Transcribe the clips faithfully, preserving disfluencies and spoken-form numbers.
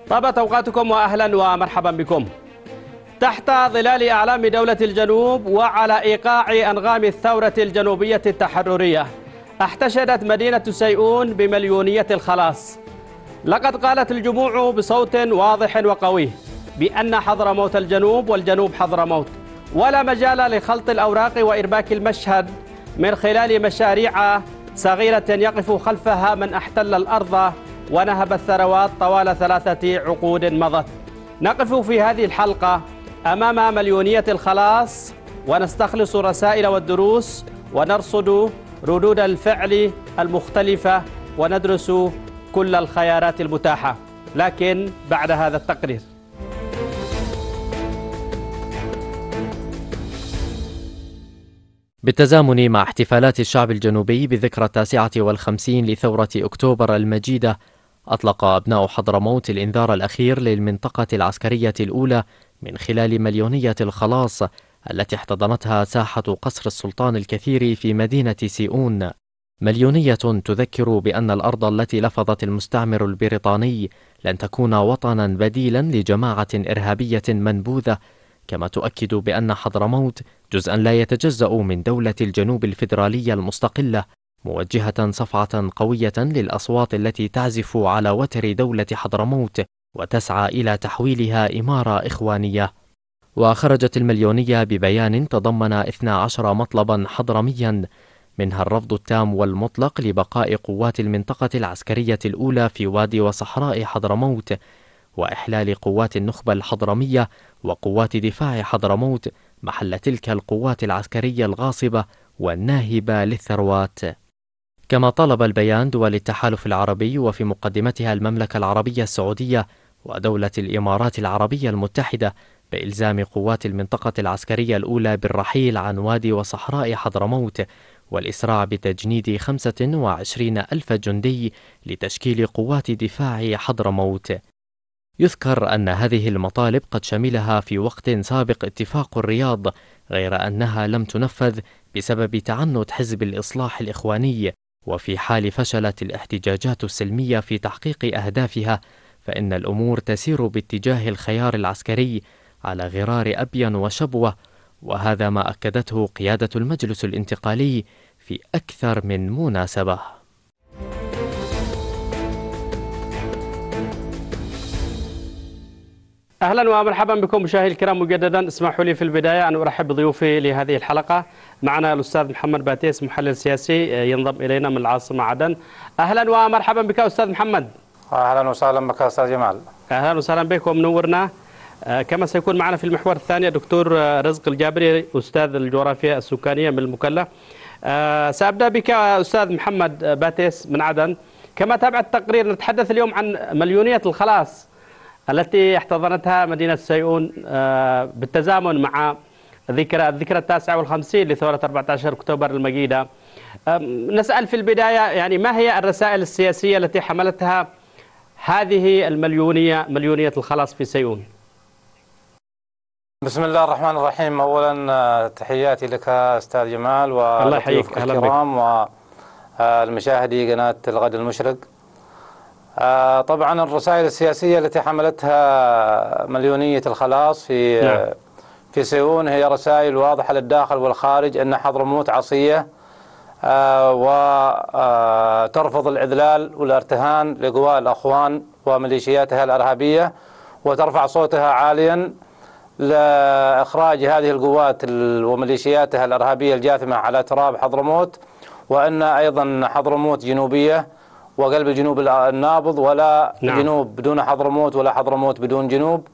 طابت أوقاتكم وأهلا ومرحبا بكم. تحت ظلال أعلام دولة الجنوب وعلى إيقاع أنغام الثورة الجنوبية التحررية، احتشدت مدينة سيئون بمليونية الخلاص. لقد قالت الجموع بصوت واضح وقوي بأن حضرموت الجنوب والجنوب حضرموت، ولا مجال لخلط الأوراق وإرباك المشهد من خلال مشاريع صغيرة يقف خلفها من احتل الأرض ونهب الثروات طوال ثلاثة عقود مضت. نقف في هذه الحلقة أمام مليونية الخلاص ونستخلص الرسائل والدروس ونرصد ردود الفعل المختلفة وندرس كل الخيارات المتاحة، لكن بعد هذا التقرير. بالتزامن مع احتفالات الشعب الجنوبي بذكرى التاسعة والخمسين لثورة أكتوبر المجيدة، أطلق أبناء حضرموت الإنذار الأخير للمنطقة العسكرية الأولى من خلال مليونية الخلاص التي احتضنتها ساحة قصر السلطان الكثير في مدينة سيئون. مليونية تذكر بأن الأرض التي لفظت المستعمر البريطاني لن تكون وطنا بديلا لجماعة إرهابية منبوذة، كما تؤكد بأن حضرموت جزءا لا يتجزأ من دولة الجنوب الفيدرالية المستقلة، موجهة صفعة قوية للأصوات التي تعزف على وتر دولة حضرموت وتسعى إلى تحويلها إمارة إخوانية. وخرجت المليونية ببيان تضمن اثني عشر مطلبا حضرميا، منها الرفض التام والمطلق لبقاء قوات المنطقة العسكرية الأولى في وادي وصحراء حضرموت، وإحلال قوات النخبة الحضرمية وقوات دفاع حضرموت محل تلك القوات العسكرية الغاصبة والناهبة للثروات. كما طلب البيان دول التحالف العربي وفي مقدمتها المملكة العربية السعودية ودولة الإمارات العربية المتحدة بإلزام قوات المنطقة العسكرية الأولى بالرحيل عن وادي وصحراء حضرموت والإسراع بتجنيد خمسة وعشرين ألف جندي لتشكيل قوات دفاع حضرموت. يذكر أن هذه المطالب قد شملها في وقت سابق اتفاق الرياض، غير أنها لم تنفذ بسبب تعنت حزب الإصلاح الإخواني. وفي حال فشلت الاحتجاجات السلمية في تحقيق أهدافها، فإن الأمور تسير باتجاه الخيار العسكري على غرار أبين وشبوة، وهذا ما أكدته قيادة المجلس الانتقالي في أكثر من مناسبة. أهلا ومرحبا بكم مشاهدي الكرام مجددا. اسمحوا لي في البداية أن أرحب بضيوفي لهذه الحلقة. معنا الأستاذ محمد باتيس محلل سياسي ينضم إلينا من العاصمة عدن. أهلا ومرحبا بك أستاذ محمد. أهلا وسهلا بك أستاذ جمال. أهلا وسهلا بك ومنورنا. كما سيكون معنا في المحور الثاني الدكتور رزق الجابري أستاذ الجغرافيا السكانية من المكلا. سأبدأ بك أستاذ محمد باتيس من عدن. كما تابعت التقرير نتحدث اليوم عن مليونية الخلاص التي احتضنتها مدينة سيئون بالتزامن مع ذكرى الذكرى التاسعة والخمسين لثورة أربعة عشر أكتوبر المجيدة. نسأل في البداية يعني ما هي الرسائل السياسية التي حملتها هذه المليونية مليونية الخلاص في سيئون؟ بسم الله الرحمن الرحيم. أولا تحياتي لك أستاذ جمال والضيوف الكرام والمشاهدي قناة الغد المشرق. آه طبعا الرسائل السياسية التي حملتها مليونية الخلاص في نعم. في سيئون هي رسائل واضحة للداخل والخارج أن حضرموت عصية آه وترفض الإذلال والارتهان لقوى الأخوان وميليشياتها الإرهابية، وترفع صوتها عاليا لإخراج هذه القوات وميليشياتها الإرهابية الجاثمة على تراب حضرموت، وأن أيضا حضرموت جنوبية وقلب الجنوب النابض، ولا نعم. جنوب بدون حضرموت ولا حضرموت بدون جنوب.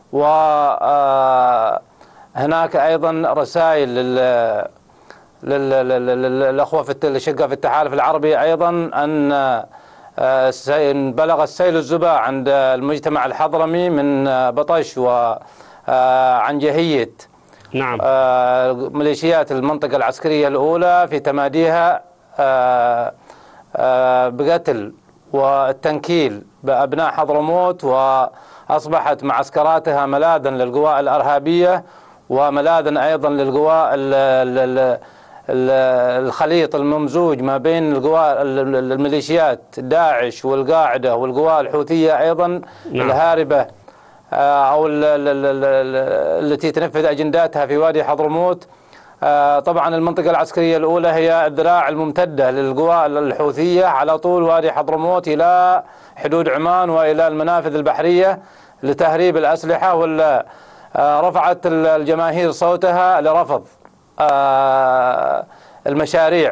وهناك أيضا رسائل للأخوة في الشقة في التحالف العربي أيضا أن بلغ السيل الزباع عند المجتمع الحضرمي من بطش وعنجهية نعم. ميليشيات المنطقة العسكرية الأولى في تماديها بقتل والتنكيل بأبناء حضرموت، وأصبحت معسكراتها ملاذا للقوى الإرهابية وملاذا أيضا للقوى الخليط الممزوج ما بين القوى الميليشيات داعش والقاعدة والقوى الحوثية أيضا نعم. الهاربة أو التي تنفذ أجنداتها في وادي حضرموت. طبعا المنطقة العسكرية الأولى هي الذراع الممتدة للقوى الحوثية على طول وادي حضرموت إلى حدود عمان وإلى المنافذ البحرية لتهريب الأسلحة، ولا رفعت الجماهير صوتها لرفض المشاريع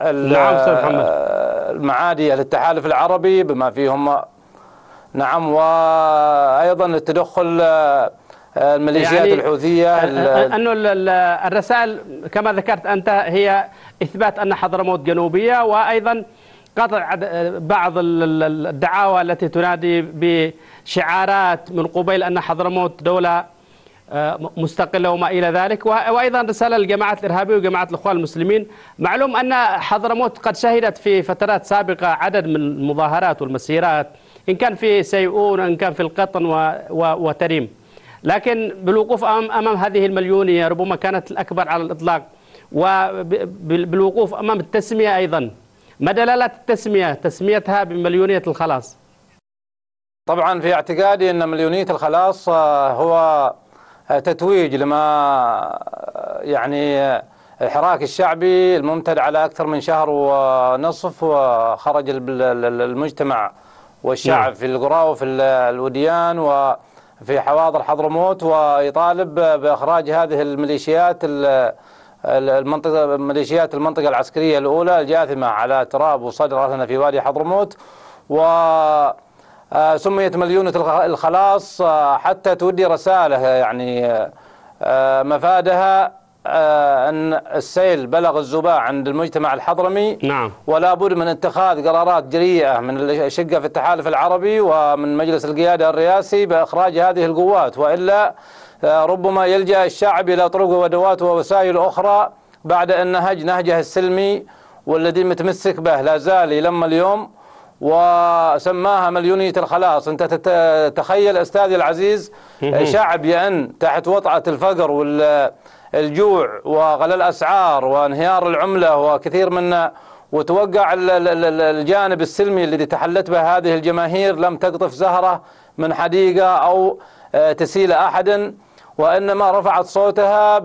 المعادية للتحالف العربي بما فيهم نعم، وأيضا التدخل الميليشيات يعني الحوثية. أنه الرسائل كما ذكرت أنت هي إثبات أن حضرموت جنوبية، وأيضا قطع بعض الدعاوى التي تنادي بشعارات من قبيل أن حضرموت دولة مستقلة وما إلى ذلك، وأيضا رسالة للجماعات الإرهابية وجماعات الإخوان المسلمين. معلوم أن حضرموت قد شهدت في فترات سابقة عدد من المظاهرات والمسيرات، إن كان في سيئون إن كان في القطن وتريم، لكن بالوقوف أمام هذه المليونية ربما كانت الأكبر على الإطلاق، وبالوقوف أمام التسمية أيضا. ما دلالة التسمية تسميتها بمليونية الخلاص؟ طبعا في اعتقادي أن مليونية الخلاص هو تتويج لما يعني الحراك الشعبي الممتد على أكثر من شهر ونصف، وخرج المجتمع والشعب في القرى وفي الوديان وفي حواضر حضرموت ويطالب بإخراج هذه الميليشيات المنطقة ميليشيات المنطقة العسكرية الأولى الجاثمة على تراب وصدر أهلنا في وادي حضرموت. وسميت مليونة الخلاص حتى تودي رسالة يعني مفادها أن السيل بلغ الزباع عند المجتمع الحضرمي نعم. ولا بد من اتخاذ قرارات جريئة من الشقة في التحالف العربي ومن مجلس القيادة الرئاسي بإخراج هذه القوات، وإلا ربما يلجأ الشعب إلى طرق وأدوات ووسائل أخرى بعد أن نهج نهجه السلمي والذي متمسك به لا زال لما اليوم، وسماها مليونية الخلاص. أنت تتخيل أستاذي العزيز شعب يأن تحت وطأة الفقر والجوع وغلاء الأسعار وانهيار العملة وكثير من، وتوقع الجانب السلمي الذي تحلت به هذه الجماهير لم تقطف زهرة من حديقة أو تسيل أحدا، وإنما رفعت صوتها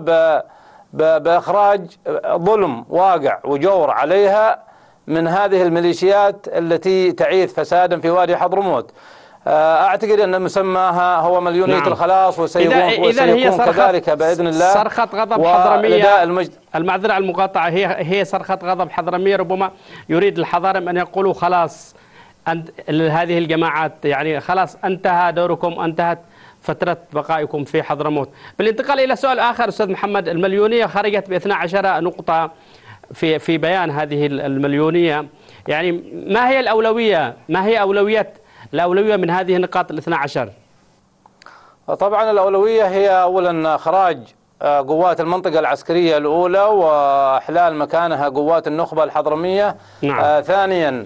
بإخراج ظلم واقع وجور عليها من هذه الميليشيات التي تعيث فسادا في وادي حضرموت. أعتقد أن مسماها هو مليونية نعم. الخلاص، وسيكون, إذا هي وسيكون كذلك بإذن الله. صرخة غضب حضرمية المجد... المعذرة المقاطعة هي هي صرخة غضب حضرمية، ربما يريد الحضارم أن يقولوا خلاص أنت هذه الجماعات يعني خلاص انتهى دوركم، انتهت فترة بقائكم في حضرموت. بالانتقال إلى سؤال آخر أستاذ محمد، المليونية خرجت باثنتي عشرة نقطة في في بيان هذه المليونية، يعني ما هي الأولوية؟ ما هي أولويات الأولوية من هذه النقاط الاثنتي عشر؟ طبعا الأولوية هي أولا إخراج قوات المنطقة العسكرية الأولى وإحلال مكانها قوات النخبة الحضرمية. نعم. آه ثانيا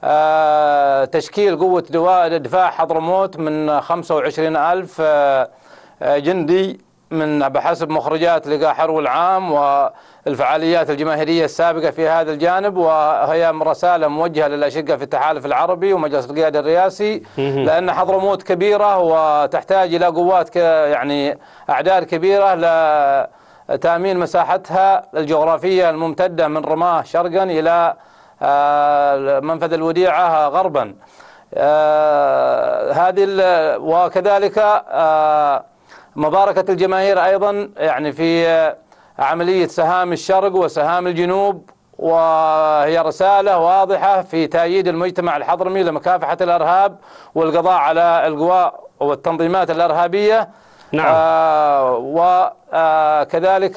آه تشكيل قوة دفاع حضرموت من خمسة وعشرين ألف آه جندي من بحسب مخرجات لقاء حرو العام والفعاليات الجماهيرية السابقة في هذا الجانب، وهي رسالة موجهة للأشقة في التحالف العربي ومجلس القيادة الرئاسي، لأن حضرموت كبيرة وتحتاج إلى قوات يعني أعداد كبيرة لتأمين مساحتها الجغرافية الممتدة من رماه شرقا إلى منفذ الوديعة غربا. هذه وكذلك مباركة الجماهير أيضا يعني في عملية سهام الشرق وسهام الجنوب، وهي رسالة واضحة في تأييد المجتمع الحضرمي لمكافحة الإرهاب والقضاء على القوى والتنظيمات الإرهابية. نعم. آه وكذلك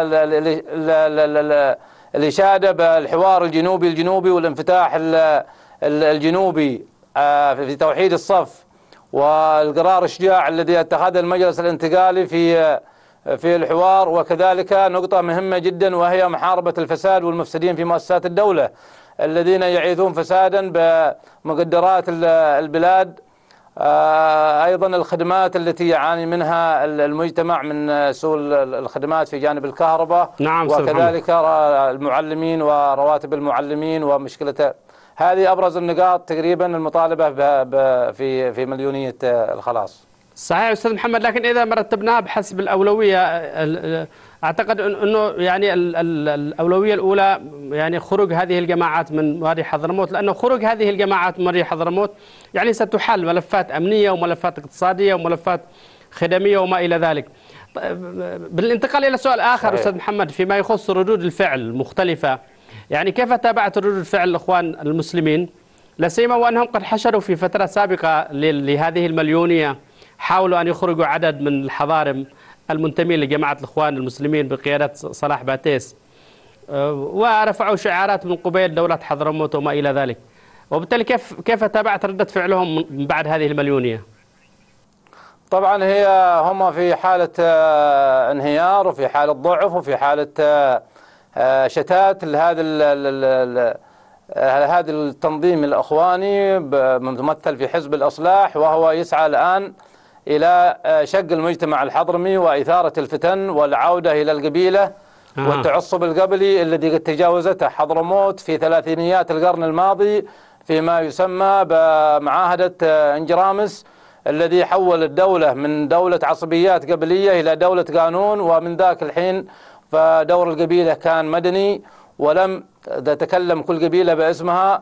الإشادة بالحوار الجنوبي الجنوبي والانفتاح الجنوبي آه في توحيد الصف، والقرار الشجاع الذي اتخذه المجلس الانتقالي في في الحوار. وكذلك نقطة مهمة جدا وهي محاربة الفساد والمفسدين في مؤسسات الدولة الذين يعيثون فسادا بمقدرات البلاد أيضا الخدمات التي يعاني منها المجتمع من سوء الخدمات في جانب الكهرباء. نعم. وكذلك المعلمين ورواتب المعلمين ومشكلة. هذه أبرز النقاط تقريبا المطالبة في في مليونية الخلاص. صحيح أستاذ محمد، لكن إذا مرتبناها بحسب الأولوية أعتقد أنه يعني الأولوية الأولى يعني خروج هذه الجماعات من وادي حضرموت، لأنه خروج هذه الجماعات من وادي حضرموت يعني ستحل ملفات أمنية وملفات اقتصادية وملفات خدمية وما إلى ذلك. بالانتقال إلى سؤال آخر أستاذ محمد فيما يخص ردود الفعل المختلفة، يعني كيف تابعت ردود الفعل الإخوان المسلمين، لا سيما وأنهم قد حشروا في فترة سابقة لهذه المليونية، حاولوا أن يخرجوا عدد من الحضارم المنتمين لجماعة الإخوان المسلمين بقيادة صلاح باتيس، ورفعوا شعارات من قبيل دولة حضرموت وما إلى ذلك. وبالتالي كيف كيف تابعت ردة فعلهم من بعد هذه المليونية؟ طبعا هي هم في حالة انهيار وفي حالة ضعف وفي حالة شتات لهذا هذا التنظيم الإخواني ممثل في حزب الإصلاح، وهو يسعى الآن إلى شق المجتمع الحضرمي وإثارة الفتن والعودة إلى القبيلة آه. والتعصب القبلي الذي قد تجاوزته حضرموت في ثلاثينيات القرن الماضي فيما يسمى بمعاهدة انجرامس، الذي حول الدولة من دولة عصبيات قبلية إلى دولة قانون. ومن ذاك الحين فدور القبيلة كان مدني، ولم تتكلم كل قبيلة باسمها.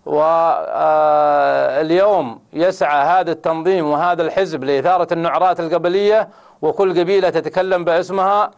واليوم يسعى هذا التنظيم وهذا الحزب لإثارة النعرات القبلية، وكل قبيلة تتكلم باسمها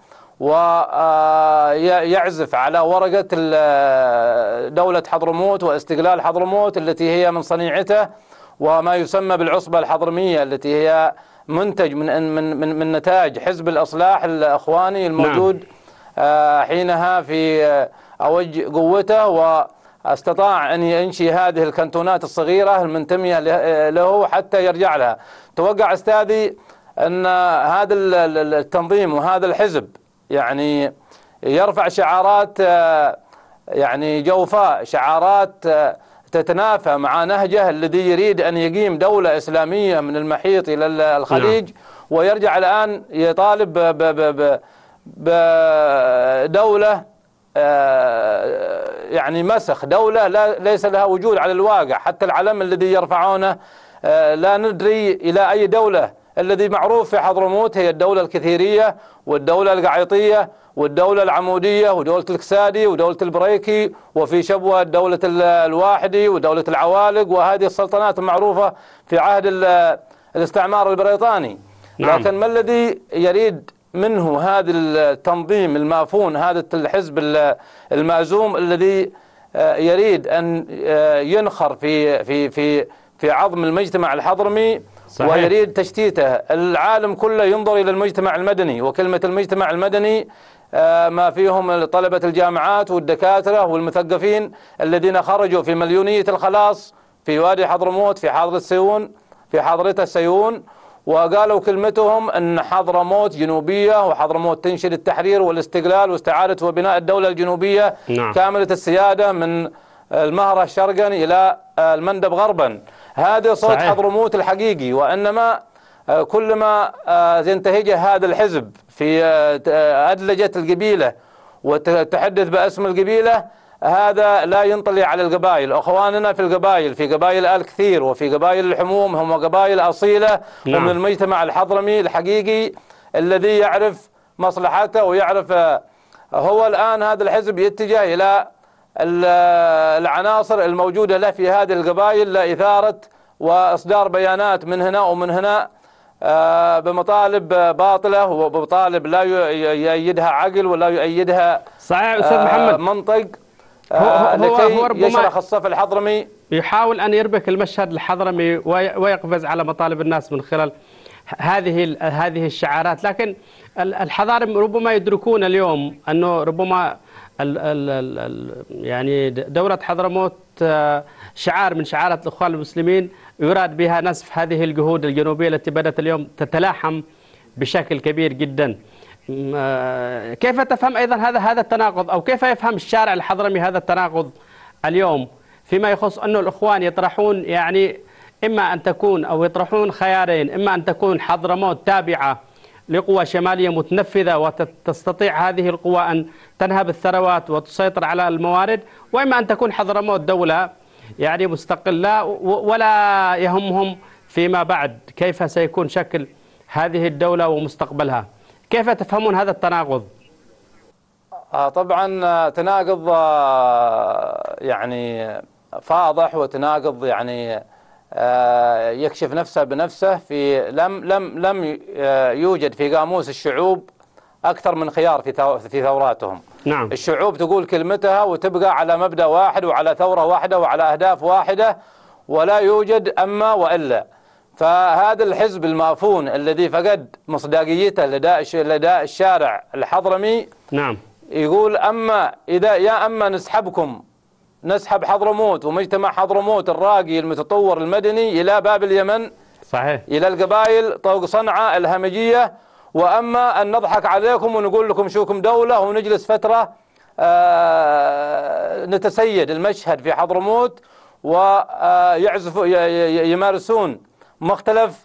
ويعزف على ورقة دولة حضرموت واستقلال حضرموت التي هي من صنيعته، وما يسمى بالعصبة الحضرمية التي هي منتج من من من, من نتاج حزب الإصلاح الإخواني الموجود نعم. حينها في أوج قوته، واستطاع أن ينشي هذه الكنتونات الصغيرة المنتمية له حتى يرجع لها. توقع أستاذي أن هذا التنظيم وهذا الحزب يعني يرفع شعارات يعني جوفاء، شعارات تتنافى مع نهجه الذي يريد أن يقيم دولة إسلامية من المحيط إلى الخليج، ويرجع الآن يطالب بدولة يعني مسخ، دولة لا ليس لها وجود على الواقع. حتى العلم الذي يرفعونه لا ندري إلى أي دولة. الذي معروف في حضرموت هي الدولة الكثيرية والدولة القعيطية والدولة العمودية ودولة الكسادي ودولة البريكي، وفي شبوة دولة الواحدي ودولة العوالق، وهذه السلطنات المعروفة في عهد الاستعمار البريطاني. نعم. لكن ما الذي يريد منه هذا التنظيم المافون، هذا الحزب المأزوم الذي يريد أن ينخر في في في في عظم المجتمع الحضرمي؟ صحيح. ويريد تشتيته. العالم كله ينظر إلى المجتمع المدني، وكلمة المجتمع المدني ما فيهم طلبة الجامعات والدكاترة والمثقفين الذين خرجوا في مليونية الخلاص في وادي حضرموت في حاضرة سيون في حاضرة السيون، وقالوا كلمتهم أن حضرموت جنوبية، وحضرموت تنشد التحرير والاستقلال واستعادة وبناء الدولة الجنوبية نعم. كاملة السيادة من المهرة شرقا إلى المندب غربا. هذا صوت صحيح. حضرموت الحقيقي. وإنما كلما ينتهجه هذا الحزب في أدلجة القبيلة وتحدث باسم القبيلة، هذا لا ينطلي على القبائل. أخواننا في القبائل، في قبائل آل كثير وفي قبائل الحموم، هم قبائل أصيلة نعم. ومن المجتمع الحضرمي الحقيقي الذي يعرف مصلحته ويعرف. هو الآن هذا الحزب يتجه إلى العناصر الموجودة له في هذه القبائل لإثارة وإصدار بيانات من هنا ومن هنا بمطالب باطلة وبمطالب لا يؤيدها عقل ولا يؤيدها صحيح أستاذ محمد منطق هو لكي هو يشرخ الصف الحضرمي. يحاول أن يربك المشهد الحضرمي ويقفز على مطالب الناس من خلال هذه هذه الشعارات. لكن الحضارم ربما يدركون اليوم أنه ربما ال ال ال يعني دولة حضرموت شعار من شعارات الإخوان المسلمين يراد بها نسف هذه الجهود الجنوبية التي بدأت اليوم تتلاحم بشكل كبير جدا. كيف تفهم أيضا هذا هذا التناقض، أو كيف يفهم الشارع الحضرمي هذا التناقض اليوم فيما يخص أنه الإخوان يطرحون يعني إما أن تكون أو يطرحون خيارين، إما أن تكون حضرموت تابعة لقوى شمالية متنفذة وتستطيع هذه القوى أن تنهب الثروات وتسيطر على الموارد، وإما أن تكون حضرموت دولة يعني مستقلة ولا يهمهم فيما بعد كيف سيكون شكل هذه الدولة ومستقبلها. كيف تفهمون هذا التناقض؟ آه طبعا تناقض آه يعني فاضح، وتناقض يعني آه يكشف نفسه بنفسه. في لم لم لم يوجد في قاموس الشعوب أكثر من خيار في في ثوراتهم. نعم. الشعوب تقول كلمتها وتبقى على مبدأ واحد وعلى ثورة واحدة وعلى أهداف واحدة، ولا يوجد أما وإلا. فهذا الحزب المافون الذي فقد مصداقيته لدى لدى الشارع الحضرمي، نعم، يقول أما إذا يا أما نسحبكم نسحب حضرموت ومجتمع حضرموت الراقي المتطور المدني إلى باب اليمن، صحيح، إلى القبائل طوق صنعاء الهمجية، وأما أن نضحك عليكم ونقول لكم شوكم دولة ونجلس فترة آه نتسيد المشهد في حضرموت ويعزفوا يمارسون مختلف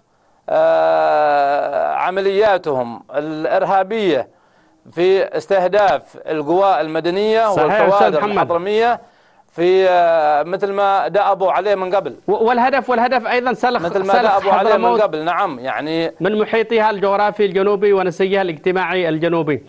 آه عملياتهم الإرهابية في استهداف القوى المدنية والكوادر الحضرمية في مثل ما دأبوا عليه من قبل. والهدف والهدف أيضا سلخ مثل ما دأبوا عليه من قبل. نعم، يعني من محيطها الجغرافي الجنوبي ونسيجها الاجتماعي الجنوبي.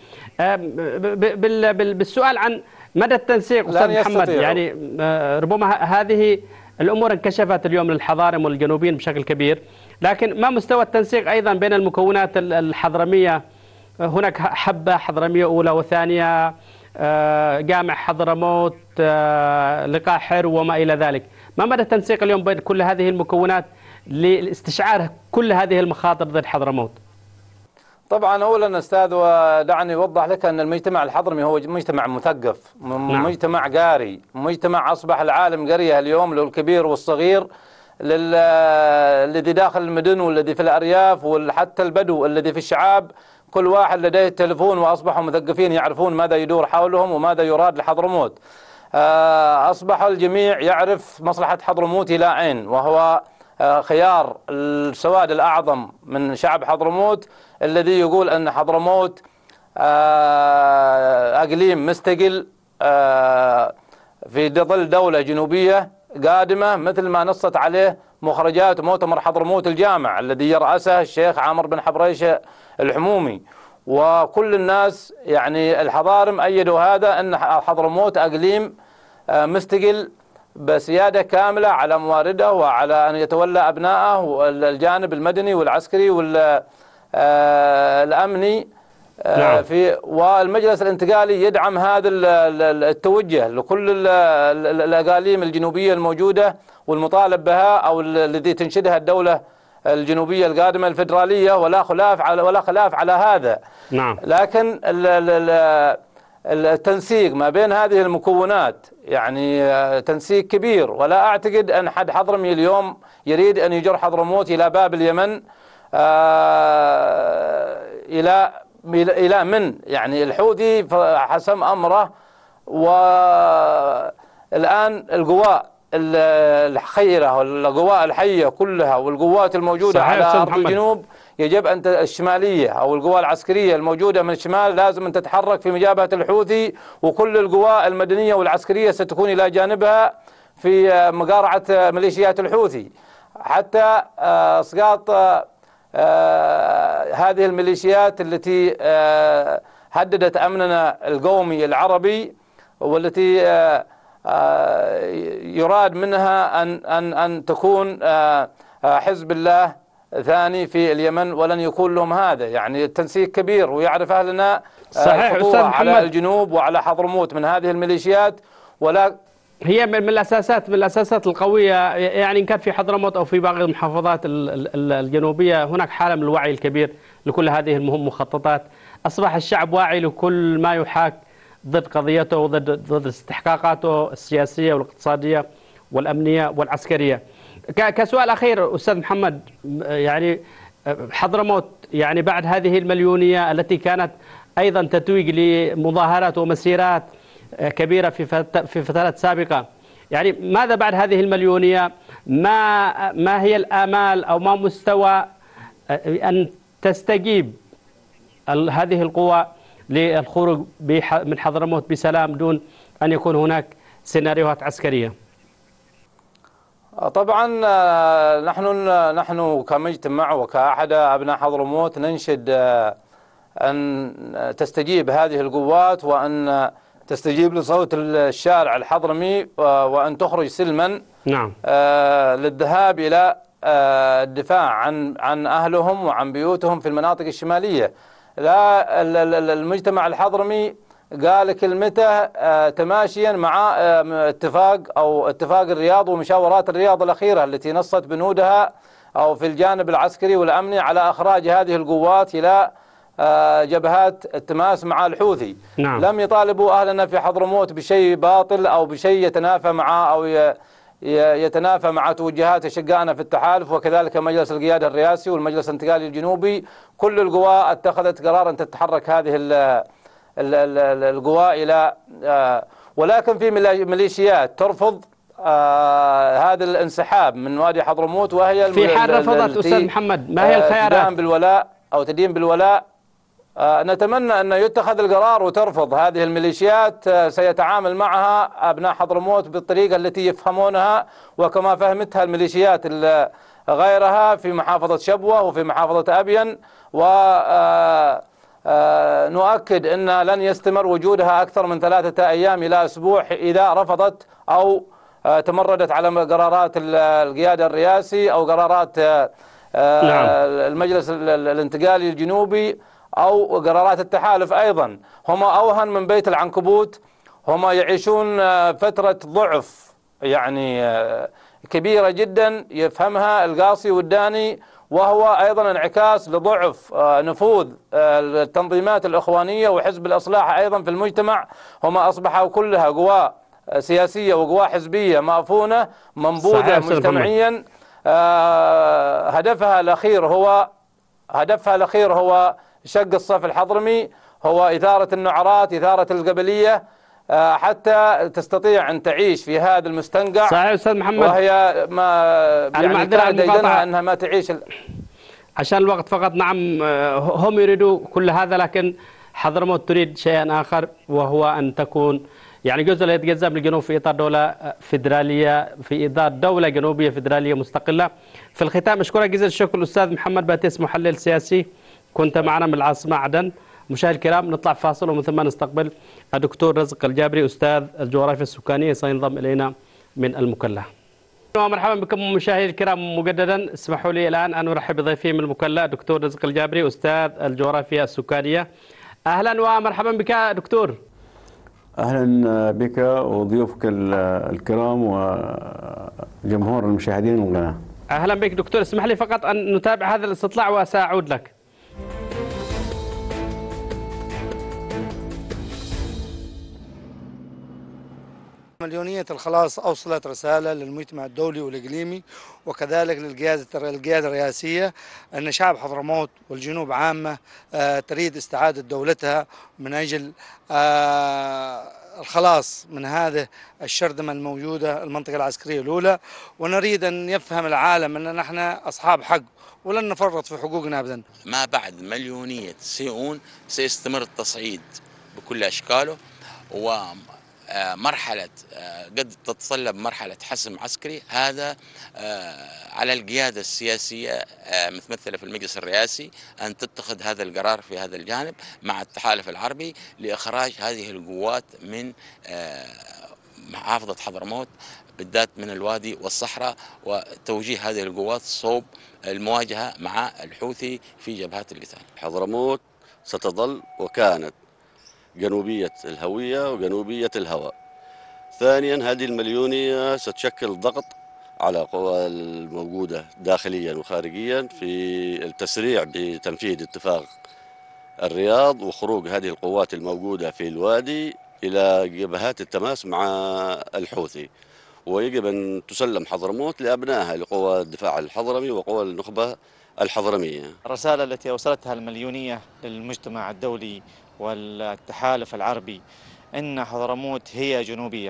بالسؤال عن مدى التنسيق أستاذ محمد، يعني ربما هذه الأمور انكشفت اليوم للحضارم والجنوبيين بشكل كبير، لكن ما مستوى التنسيق أيضا بين المكونات الحضرمية؟ هناك حبة حضرمية أولى وثانية، جامع حضرموت، لقاء حرو وما إلى ذلك. ما مدى التنسيق اليوم بين كل هذه المكونات لاستشعار كل هذه المخاطر ضد حضرموت؟ طبعا أولا أستاذ، ودعني أوضح لك أن المجتمع الحضرمي هو مجتمع مثقف، نعم. مجتمع قاري، مجتمع أصبح العالم قرية اليوم، للكبير والصغير، الذي داخل المدن والذي في الأرياف وحتى البدو الذي في الشعاب، كل واحد لديه التلفون وأصبحوا مثقفين يعرفون ماذا يدور حولهم وماذا يراد لحضرموت. أصبح الجميع يعرف مصلحة حضرموت إلى عين، وهو خيار السواد الأعظم من شعب حضرموت الذي يقول أن حضرموت أقليم مستقل في ظل دولة جنوبية قادمة، مثل ما نصت عليه مخرجات مؤتمر حضرموت الجامع الذي يرأسه الشيخ عامر بن حبريشة الحمومي. وكل الناس يعني الحضارم أيدوا هذا، أن حضرموت أقليم مستقل بسيادة كاملة على موارده وعلى أن يتولى أبنائه الجانب المدني والعسكري والأمني. نعم. في والمجلس الانتقالي يدعم هذا التوجه لكل الأقاليم الجنوبية الموجودة والمطالب بها، أو الذي تنشدها الدولة الجنوبية القادمة الفيدرالية، ولا خلاف على ولا خلاف على هذا. نعم. لكن التنسيق ما بين هذه المكونات يعني تنسيق كبير، ولا أعتقد أن حد حضرمي اليوم يريد أن يجر حضرموت إلى باب اليمن إلى إلى من يعني الحوثي حسم أمره. والآن القوى الخيرة والقوى الحية كلها والقوات الموجودة على أرض الجنوب يجب أن الشمالية أو القوى العسكرية الموجودة من الشمال لازم أن تتحرك في مجابهة الحوثي، وكل القوى المدنية والعسكرية ستكون إلى جانبها في مقارعة ميليشيات الحوثي، حتى إسقاط هذه الميليشيات التي هددت أمننا القومي العربي، والتي يراد منها أن أن أن تكون حزب الله ثاني في اليمن، ولن يكون لهم هذا. يعني التنسيق كبير، ويعرف أهلنا الخطورة على الجنوب وعلى حضرموت من هذه الميليشيات. ولا هي من الأساسات من الأساسات القوية، يعني إن كان في حضرموت أو في باقي المحافظات الجنوبية هناك حالة من الوعي الكبير لكل هذه المخططات. أصبح الشعب واعي لكل ما يحاك ضد قضيته وضد ضد استحقاقاته السياسية والاقتصادية والأمنية والعسكرية. كسؤال أخير أستاذ محمد، يعني حضرموت يعني بعد هذه المليونية التي كانت أيضا تتويج لمظاهرات ومسيرات كبيرة في في فترات سابقة، يعني ماذا بعد هذه المليونية؟ ما ما هي الآمال أو ما مستوى أن تستجيب هذه القوى للخروج من حضرموت بسلام دون أن يكون هناك سيناريوهات عسكرية؟ طبعا نحن نحن كمجتمع وكأحد أبناء حضرموت ننشد أن تستجيب هذه القوات وأن تستجيب لصوت الشارع الحضرمي وأن تخرج سلما نعم للذهاب إلى الدفاع عن عن أهلهم وعن بيوتهم في المناطق الشمالية. لا المجتمع الحضرمي قال كلمته تماشيا مع اتفاق أو اتفاق الرياض ومشاورات الرياض الأخيرة التي نصت بنودها أو في الجانب العسكري والأمني على إخراج هذه القوات إلى جبهات التماس مع الحوثي. نعم. لم يطالبوا أهلنا في حضرموت بشيء باطل أو بشيء يتنافى مع أو يتنافى مع توجهات أشقائنا في التحالف، وكذلك مجلس القيادة الرئاسي والمجلس الانتقالي الجنوبي. كل القوى اتخذت قرار أن تتحرك هذه القوى إلى، ولكن في ميليشيات ترفض هذا الانسحاب من وادي حضرموت، وهي في حال رفضت أستاذ محمد ما هي الخيارات؟ تدين بالولاء أو تدين بالولاء. نتمنى أن يتخذ القرار وترفض هذه الميليشيات. سيتعامل معها أبناء حضرموت بالطريقة التي يفهمونها وكما فهمتها الميليشيات غيرها في محافظة شبوة وفي محافظة أبين، ونؤكد أن لن يستمر وجودها أكثر من ثلاثة أيام إلى أسبوع إذا رفضت أو تمردت على قرارات القيادة الرئاسي أو قرارات نعم. المجلس الانتقالي الجنوبي أو قرارات التحالف. أيضا هم أوهن من بيت العنكبوت، هم يعيشون فترة ضعف يعني كبيرة جدا يفهمها القاصي والداني، وهو أيضا انعكاس لضعف نفوذ التنظيمات الإخوانية وحزب الإصلاح أيضا في المجتمع. هم أصبحوا كلها قوى سياسية وقوى حزبية مأفونة منبوذة مجتمعيا. هدفها الأخير هو هدفها الأخير هو شق الصف الحضرمي، هو إثارة النعرات، إثارة القبلية، حتى تستطيع أن تعيش في هذا المستنقع. صحيح أستاذ محمد. وهي ما يعني كان ديدنها أنها ما تعيش ال... عشان الوقت فقط. نعم هم يريدوا كل هذا، لكن حضرموت تريد شيئا آخر، وهو أن تكون يعني جزء لا يتجزأ من الجنوب في إطار دولة فيدرالية، في إطار دولة جنوبية فيدرالية مستقلة. في الختام أشكرك جزيل الشكر الأستاذ محمد باتيس، محلل سياسي، كنت معنا من العاصمة عدن. مشاهدينا الكرام نطلع فاصل ومن ثم نستقبل الدكتور رزق الجابري أستاذ الجغرافيا السكانية سينضم إلينا من المكلا. ومرحبا بكم مشاهدينا الكرام مجددا. اسمحوا لي الآن أن أرحب بضيفي من المكلا دكتور رزق الجابري أستاذ الجغرافيا السكانية. أهلا ومرحبا بك دكتور. أهلا بك وضيوفك الكرام وجمهور المشاهدين من القناة. أهلا بك دكتور. اسمح لي فقط أن نتابع هذا الاستطلاع وسأعود لك. مليونية الخلاص أوصلت رسالة للمجتمع الدولي والإقليمي وكذلك للقيادة القيادة الرئاسية أن شعب حضرموت والجنوب عامة تريد استعادة دولتها من أجل الخلاص من هذه الشرذمة الموجودة المنطقة العسكرية الأولى، ونريد أن يفهم العالم أن نحن أصحاب حق ولن نفرط في حقوقنا أبدا. ما بعد مليونية سيئون سيستمر التصعيد بكل أشكاله، ومرحلة قد تتطلب مرحلة حسم عسكري. هذا على القيادة السياسية متمثلة في المجلس الرئاسي أن تتخذ هذا القرار في هذا الجانب مع التحالف العربي لإخراج هذه القوات من محافظة حضرموت بالذات من الوادي والصحراء، وتوجيه هذه القوات صوب المواجهة مع الحوثي في جبهات القتال. حضرموت ستظل وكانت جنوبية الهوية وجنوبية الهواء. ثانيا هذه المليونية ستشكل ضغط على القوى الموجودة داخليا وخارجيا في التسريع بتنفيذ اتفاق الرياض وخروج هذه القوات الموجودة في الوادي إلى جبهات التماس مع الحوثي، ويجب أن تسلم حضرموت لأبنائها لقوى الدفاع الحضرمي وقوى النخبة الحضرمية. الرسالة التي أوصلتها المليونية للمجتمع الدولي والتحالف العربي أن حضرموت هي جنوبية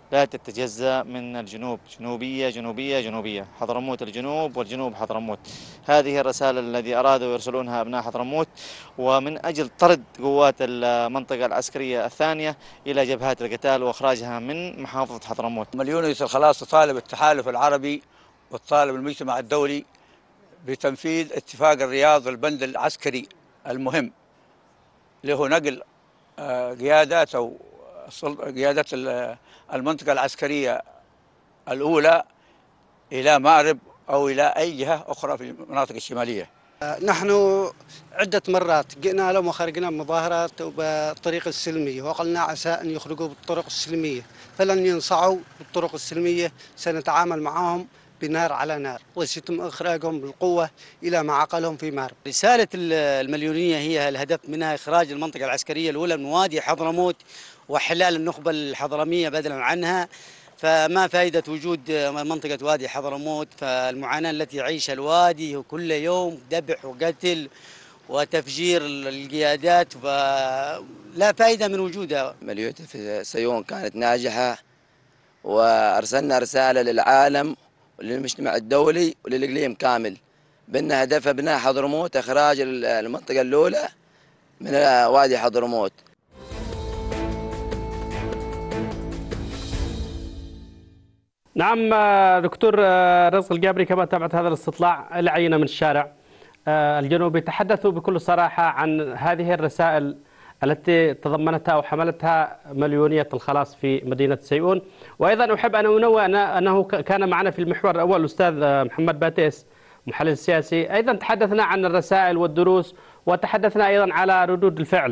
لا تتجزأ من الجنوب، جنوبية جنوبية جنوبية، حضرموت الجنوب والجنوب حضرموت. هذه الرسالة التي أرادوا يرسلونها أبناء حضرموت، ومن أجل طرد قوات المنطقة العسكرية الثانية إلى جبهات القتال وإخراجها من محافظة حضرموت. مليونية الخلاص تطالب التحالف العربي وتطالب المجتمع الدولي بتنفيذ اتفاق الرياض والبند العسكري المهم اللي هو نقل قيادات أو قيادات المنطقة العسكرية الأولى إلى مأرب أو إلى أي جهة أخرى في المناطق الشمالية. نحن عدة مرات جئنا لهم وخرجنا بمظاهرات بالطريقة السلمية، وقلنا عسى أن يخرجوا بالطرق السلمية، فلن ينصعوا بالطرق السلمية، سنتعامل معهم بنار على نار، وسيتم إخراجهم بالقوة إلى معقلهم في مأرب. رسالة المليونية هي الهدف منها إخراج المنطقة العسكرية الأولى من وادي حضرموت وحلال النخبة الحضرمية بدلا عنها. فما فائدة وجود منطقة وادي حضرموت؟ فالمعاناة التي يعيشها الوادي كل يوم ذبح وقتل وتفجير القيادات، فلا فائدة من وجودها. مليونية في سيون كانت ناجحة، وأرسلنا رسالة للعالم وللمجتمع الدولي وللإقليم كامل بأن هدف أبناء حضرموت إخراج المنطقة الأولى من وادي حضرموت. نعم دكتور رزق الجابري، كما تابعت هذا الاستطلاع العينة من الشارع الجنوبي، تحدثوا بكل صراحة عن هذه الرسائل التي تضمنتها أو حملتها مليونية الخلاص في مدينة سيئون. وأيضا أحب أن أنوه أنه كان معنا في المحور الأول الأستاذ محمد باتيس محلل سياسي، أيضا تحدثنا عن الرسائل والدروس، وتحدثنا أيضا على ردود الفعل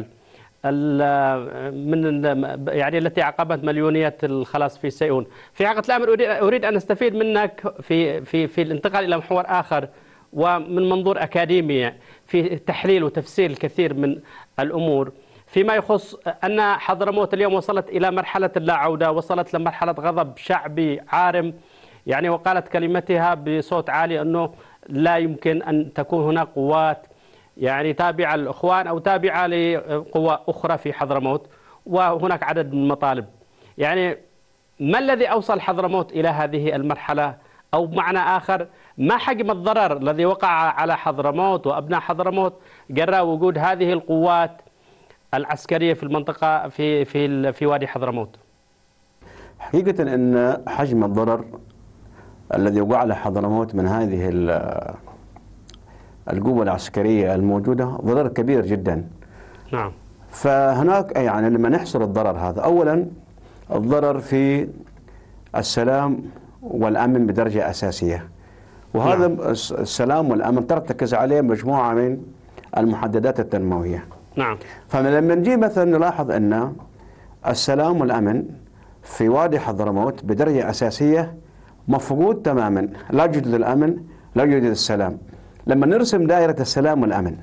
من يعني التي عقبت مليونية الخلاص في سيئون. في حقيقة الأمر أريد أن أستفيد منك في في في الانتقال إلى محور آخر ومن منظور أكاديمي في تحليل وتفسير الكثير من الأمور فيما يخص أن حضرموت اليوم وصلت إلى مرحلة اللا عودة، وصلت لمرحلة غضب شعبي عارم، يعني وقالت كلمتها بصوت عالي أنه لا يمكن أن تكون هناك قوات يعني تابعة للإخوان أو تابعة لقوى أخرى في حضرموت، وهناك عدد من المطالب. يعني ما الذي أوصل حضرموت إلى هذه المرحلة؟ أو بمعنى آخر، ما حجم الضرر الذي وقع على حضرموت وأبناء حضرموت جراء وجود هذه القوات العسكرية في المنطقة في في في وادي حضرموت؟ حقيقة أن حجم الضرر الذي وقع على حضرموت من هذه القوة العسكرية الموجودة ضرر كبير جدا. نعم. فهناك يعني لما نحصر الضرر هذا، أولا الضرر في السلام والأمن بدرجة أساسية، وهذا نعم. السلام والأمن ترتكز عليه مجموعة من المحددات التنموية. نعم. فلما نجي مثلا نلاحظ أن السلام والأمن في وادي حضرموت بدرجة أساسية مفقود تماما، لا يوجد الأمن لا يوجد السلام. لما نرسم دائرة السلام والأمن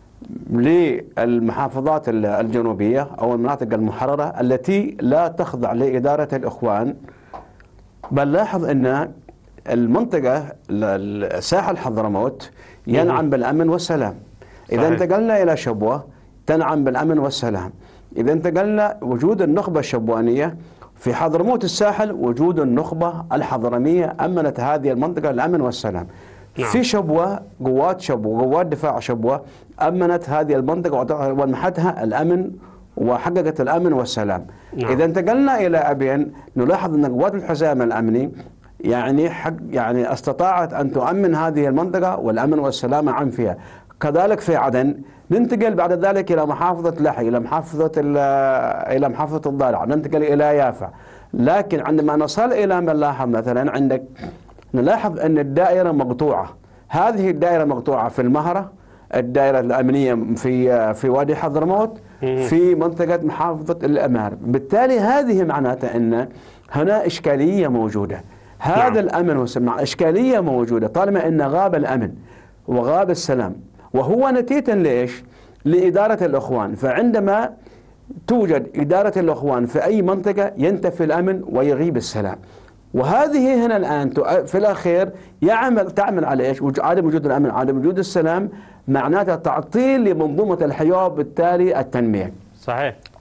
للمحافظات الجنوبية أو المناطق المحررة التي لا تخضع لإدارة الإخوان، بل لاحظ أن المنطقة ساحل حضرموت ينعم بالأمن والسلام. إذا صحيح. انتقلنا إلى شبوة تنعم بالأمن والسلام. إذا انتقلنا وجود النخبة الشبوانية في حضرموت الساحل، وجود النخبة الحضرمية أمنت هذه المنطقة الأمن والسلام. نعم. في شبوة قوات شبوة قوات دفاع شبوة أمنت هذه المنطقة ومنحتها الأمن وحققت الأمن والسلام. نعم. إذا انتقلنا إلى أبين نلاحظ أن قوات الحزام الأمني يعني حق يعني استطاعت أن تؤمن هذه المنطقة والأمن والسلام عم فيها. كذلك في عدن ننتقل بعد ذلك إلى محافظة لحي، إلى محافظة إلى محافظة الضالع، ننتقل إلى يافع. لكن عندما نصل إلى ملاحة مثلا عندك نلاحظ أن الدائرة مقطوعة. هذه الدائرة مقطوعة في المهرة، الدائرة الأمنية في في وادي حضرموت، في منطقة محافظة الأمارب. بالتالي هذه معناتها أن هنا إشكالية موجودة. هذا نعم. الأمن والسلام إشكالية موجودة طالما أن غاب الأمن وغاب السلام، وهو نتيجة ليش؟ لإدارة الإخوان. فعندما توجد إدارة الإخوان في أي منطقة ينتفي الأمن ويغيب السلام. وهذه هنا الآن في الأخير يعمل تعمل على إيش؟ عدم وجود الأمن، عدم وجود السلام، معناتها تعطيل لمنظومة الحياة وبالتالي التنمية. صحيح.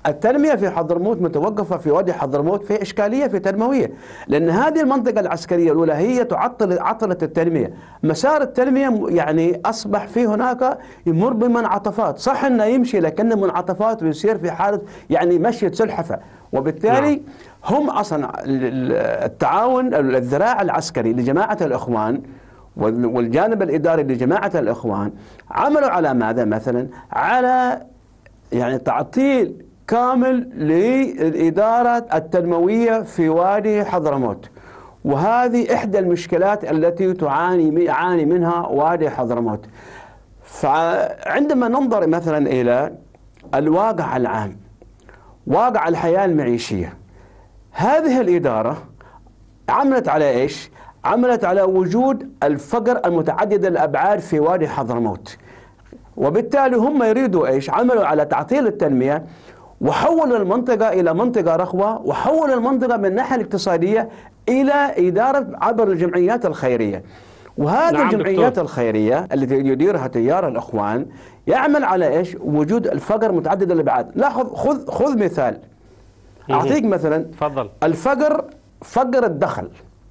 التنمية في حضرموت متوقفة في وادي حضرموت، في إشكالية في تنموية، لأن هذه المنطقة العسكرية الأولى هي تعطل عطلت التنمية. مسار التنمية يعني أصبح في هناك يمر بمنعطفات، صح أنه يمشي لكن منعطفات ويصير في حالة يعني مشية سلحفة، وبالتالي نعم. هم أصلا التعاون الذراع العسكري لجماعة الإخوان والجانب الإداري لجماعة الإخوان عملوا على ماذا مثلا؟ على يعني تعطيل كامل للإدارة التنموية في وادي حضرموت، وهذه إحدى المشكلات التي تعاني يعاني منها وادي حضرموت. فعندما ننظر مثلا إلى الواقع العام، واقع الحياة المعيشية، هذه الإدارة عملت على إيش؟ عملت على وجود الفقر المتعدد الأبعاد في وادي حضرموت، وبالتالي هم يريدوا إيش؟ عملوا على تعطيل التنمية وحولوا المنطقة إلى منطقة رخوة، وحولوا المنطقة من الناحية الاقتصادية إلى إدارة عبر الجمعيات الخيرية. وهذه نعم الجمعيات دكتور. الخيرية التي يديرها تيار الإخوان يعمل على إيش؟ وجود الفقر متعدد الأبعاد. لاحظ، خذ خذ مثال أعطيك مثلا. تفضل. الفقر، فقر الدخل،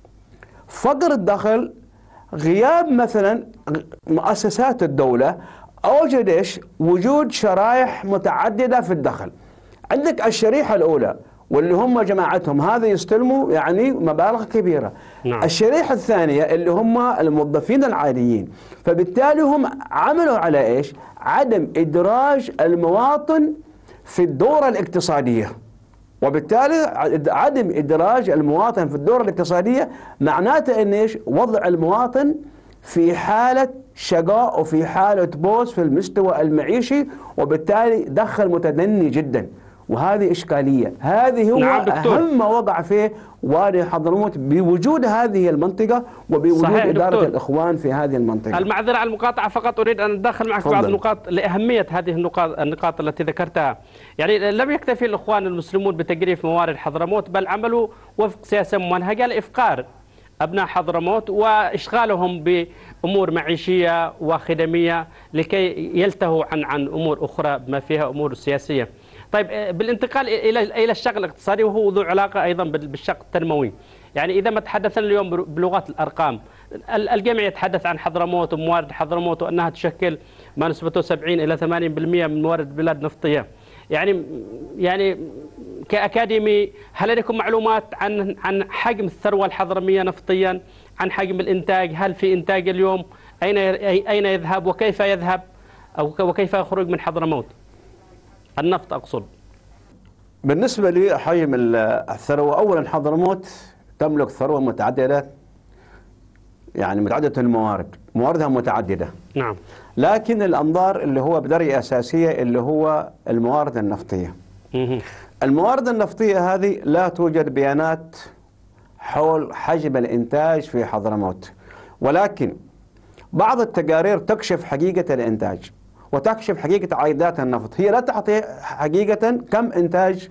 فقر الدخل غياب مثلا مؤسسات الدولة أوجد إيش؟ وجود شرائح متعددة في الدخل. عندك الشريحة الأولى واللي هم جماعتهم هذا يستلموا يعني مبالغ كبيرة. نعم. الشريحة الثانية اللي هم الموظفين العاديين، فبالتالي هم عملوا على إيش؟ عدم إدراج المواطن في الدورة الاقتصادية، وبالتالي عدم إدراج المواطن في الدورة الاقتصادية معناته إن إيش؟ وضع المواطن في حالة شقاء وفي حالة بوس في المستوى المعيشي، وبالتالي دخل متدني جدا، وهذه إشكالية. هذه هو نعم أهم ما وقع فيه وادي حضرموت بوجود هذه المنطقة وبوجود إدارة دكتور. الإخوان في هذه المنطقة. المعذرة على المقاطعة، فقط أريد أن أدخل معك فضل. بعض النقاط لأهمية هذه النقاط النقاط التي ذكرتها. يعني لم يكتفي الإخوان المسلمون بتجريف موارد حضرموت، بل عملوا وفق سياسة ممنهجة لإفقار أبناء حضرموت وإشغالهم بأمور معيشية وخدمية لكي يلتهوا عن عن أمور أخرى بما فيها أمور سياسية. طيب، بالانتقال إلى إلى الشق الاقتصادي وهو ذو علاقة أيضا بالشق التنموي، يعني إذا ما تحدثنا اليوم بلغة الأرقام، الجميع يتحدث عن حضرموت وموارد حضرموت وأنها تشكل ما نسبته سبعين إلى ثمانين بالمئة من موارد البلاد النفطية. يعني يعني كأكاديمي، هل لديكم معلومات عن عن حجم الثروة الحضرمية نفطيا، عن حجم الإنتاج؟ هل في إنتاج اليوم؟ أين أين يذهب وكيف يذهب أو وكيف يخرج من حضرموت؟ النفط أقصد. بالنسبة لحجم الثروة، أولا حضرموت تملك ثروة متعددة، يعني متعددة الموارد، مواردها متعددة. نعم. لكن الأنظار اللي هو بدرجة أساسية اللي هو الموارد النفطية. الموارد النفطية هذه لا توجد بيانات حول حجم الإنتاج في حضرموت، ولكن بعض التقارير تكشف حقيقة الإنتاج وتكشف حقيقة عائدات النفط. هي لا تعطي حقيقة كم إنتاج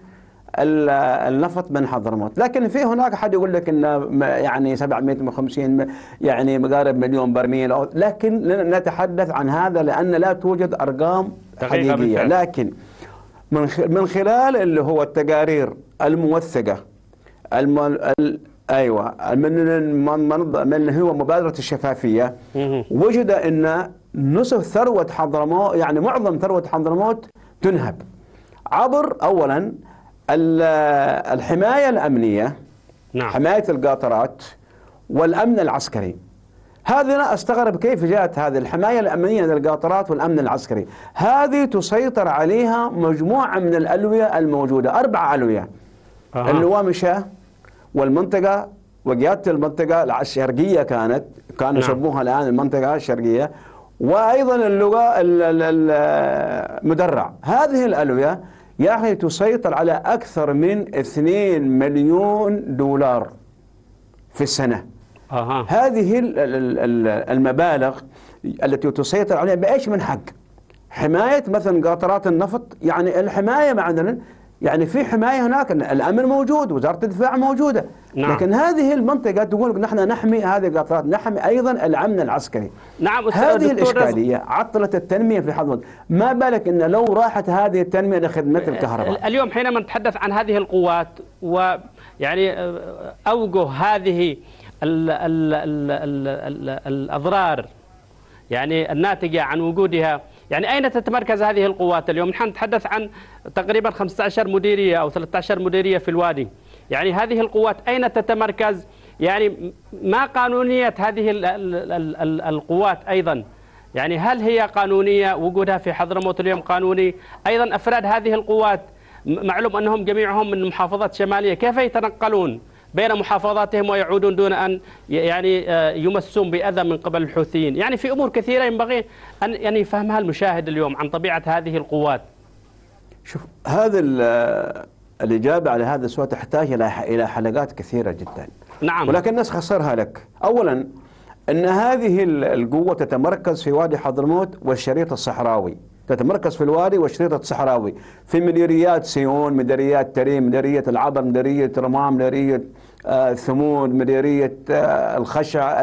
النفط من حضرموت، لكن في هناك حد يقول لك إن يعني سبعمئة وخمسين يعني مقارب مليون برميل، لكن نتحدث عن هذا لأن لا توجد أرقام حقيقية. لكن من من خلال اللي هو التقارير الموثقة الم... ال... أيوة من من من هو مبادرة الشفافية، وجد أن نصف ثروة حضرموت، يعني معظم ثروة حضرموت تنهب عبر أولا الحماية الأمنية. نعم. حماية القاطرات والأمن العسكري. هذه أنا أستغرب كيف جاءت هذه الحماية الأمنية للقاطرات والأمن العسكري. هذه تسيطر عليها مجموعة من الألوية الموجودة، أربع ألوية. أه. اللوامشة والمنطقة وقيادة المنطقة الشرقية كانت كانوا يسموها نعم. الآن المنطقة الشرقية، وأيضا اللغة المدرع. هذه الألوية يا أخي تسيطر على أكثر من اثنين مليون دولار في السنة. أه. هذه المبالغ التي تسيطر عليها بإيش من حق؟ حماية مثلا قاطرات النفط، يعني الحماية معنا يعني في حماية هناك، الأمن موجود، وزارة الدفاع موجودة. نعم. لكن هذه المنطقة تقول نحن نحمي هذه القطارات، نحمي أيضا الأمن العسكري. نعم. هذه الإشكالية عطلت التنمية في حضرموت. ما بالك إن لو راحت هذه التنمية لخدمة الكهرباء. اليوم حينما نتحدث عن هذه القوات ويعني أوجه هذه ال ال ال ال ال الأضرار يعني الناتجة عن وجودها، يعني أين تتمركز هذه القوات اليوم؟ نحن نتحدث عن تقريبا خمسة عشر مديرية أو ثلاثة عشر مديرية في الوادي. يعني هذه القوات أين تتمركز؟ يعني ما قانونية هذه ال ال ال ال القوات أيضا؟ يعني هل هي قانونية وجودها في حضرموت اليوم قانوني؟ أيضا أفراد هذه القوات معلوم أنهم جميعهم من محافظات شمالية، كيف يتنقلون بين محافظاتهم ويعودون دون أن يعني يمسون بأذى من قبل الحوثيين؟ يعني في أمور كثيرة ينبغي أن يعني يفهمها المشاهد اليوم عن طبيعة هذه القوات. شوف، هذا الإجابة على هذا السؤال تحتاج إلى إلى حلقات كثيرة جدا. نعم. ولكن الناس خسرها لك. أولا أن هذه القوة تتمركز في وادي حضرموت والشريط الصحراوي، تتمركز في الوادي والشريط الصحراوي، في مديريات سيون، مديريات تريم، مديرية العبر، مديرية رمام، مديرية آه ثمود، مديرية آه الخشع،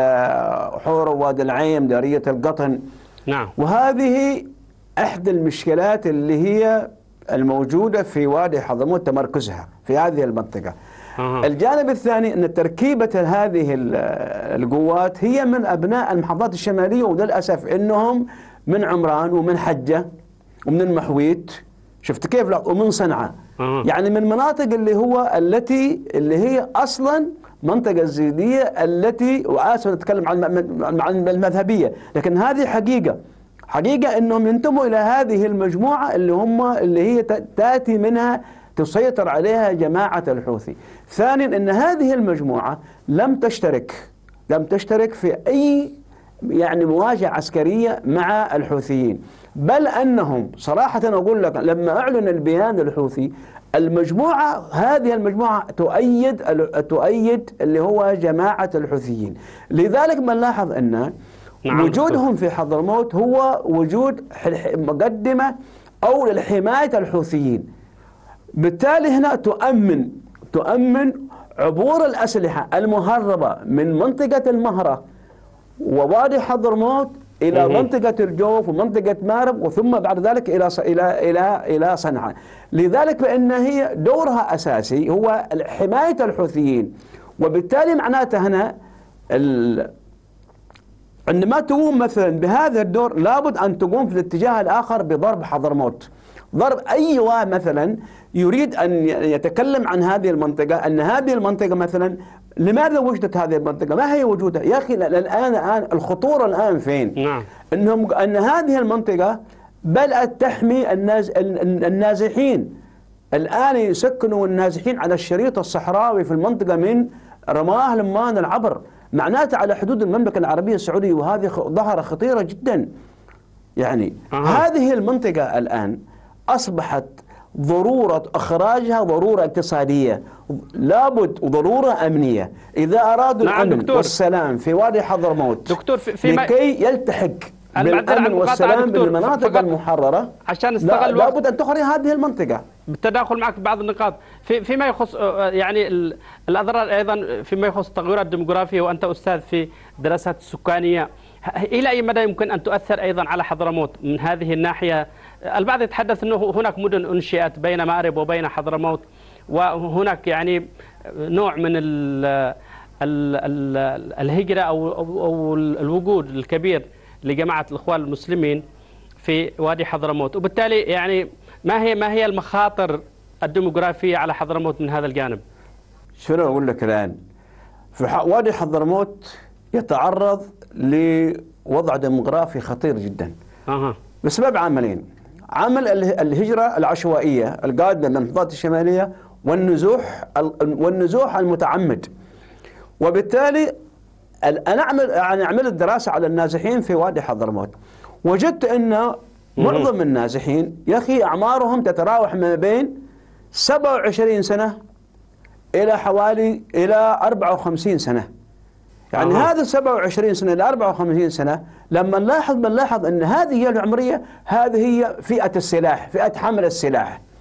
حور وادي العين، مديرية القطن. نعم. وهذه إحدى المشكلات اللي هي الموجودة في وادي حضرموت، تمركزها في هذه المنطقة. أه. الجانب الثاني أن تركيبة هذه القوات هي من أبناء المحافظات الشمالية، وللأسف أنهم من عمران ومن حجة ومن المحويت، شفت كيف، ومن صنعاء. أه. يعني من مناطق اللي هو التي اللي هي أصلا منطقة الزيدية التي، وآسف نتكلم عن المذهبية، لكن هذه حقيقة حقيقة أنهم ينتموا إلى هذه المجموعة اللي هم اللي هي تأتي منها تسيطر عليها جماعة الحوثي. ثانيا أن هذه المجموعة لم تشترك لم تشترك في أي يعني مواجهة عسكرية مع الحوثيين، بل أنهم صراحة أقول لك لما أعلن البيان الحوثي، المجموعة هذه المجموعة تؤيد تؤيد اللي هو جماعة الحوثيين. لذلك بنلاحظ أن نعم. وجودهم في حضرموت هو وجود مقدمة أو للحماية الحوثيين. بالتالي هنا تؤمن تؤمن عبور الأسلحة المهربة من منطقة المهرة ووادي حضرموت إلى منطقة الجوف ومنطقة مارب، وثم بعد ذلك إلى إلى إلى إلى صنعاء. لذلك بأن هي دورها أساسي هو حماية الحوثيين، وبالتالي معناته هنا عندما تقوم مثلا بهذا الدور لابد أن تقوم في الاتجاه الآخر بضرب حضرموت، ضرب أي واحد مثلا يريد أن يتكلم عن هذه المنطقة، أن هذه المنطقة مثلا لماذا وجدت هذه المنطقة؟ ما هي وجودها؟ يا أخي الآن الآن الخطورة الآن فين؟ نعم. أنهم أن هذه المنطقة بدأت تحمي الناز النازحين. الآن يسكنوا النازحين على الشريط الصحراوي في المنطقة من رماه لمان العبر، معناته على حدود المملكة العربية السعودية، وهذه ظاهرة خطيرة جدا. يعني أه. هذه المنطقة الآن أصبحت ضرورة إخراجها ضرورة اقتصادية، لابد وضرورة أمنية. إذا أرادوا نعم الأمن دكتور. والسلام في وادي حضرموت دكتور في في لكي يلتحق بالأمن والسلام بالمناطق المحررة، عشان نستغل لا لابد أن تخرج هذه المنطقة. بالتداخل معك بعض النقاط في فيما يخص يعني الأضرار، أيضا فيما يخص التغيرات الديموغرافية، وأنت أستاذ في دراسات السكانية، إلى أي مدى يمكن أن تؤثر أيضا على حضرموت من هذه الناحية؟ البعض يتحدث أنه هناك مدن أنشئت بين مأرب وبين حضرموت، وهناك يعني نوع من ال ال ال الهجرة أو, أو الوجود الكبير لجماعة الإخوان المسلمين في وادي حضرموت، وبالتالي يعني ما هي ما هي المخاطر الديموغرافية على حضرموت من هذا الجانب؟ شنو أقول لك الآن؟ في وادي حضرموت يتعرض لوضع ديموغرافي خطير جدا أه. بسبب عاملين: عامل الهجرة العشوائية القادمة من المحافظات الشمالية، والنزوح والنزوح المتعمد. وبالتالي أنا أعمل يعني عملت دراسة على النازحين في وادي حضرموت، وجدت أن معظم النازحين يا أخي أعمارهم تتراوح ما بين سبعة وعشرين سنة إلى حوالي إلى أربعة وخمسين سنة. يعني أه. هذا سبعة وعشرين سنة إلى أربعة وخمسين سنة لما نلاحظ بنلاحظ أن هذه هي العمرية، هذه هي فئة السلاح، فئة حمل السلاح.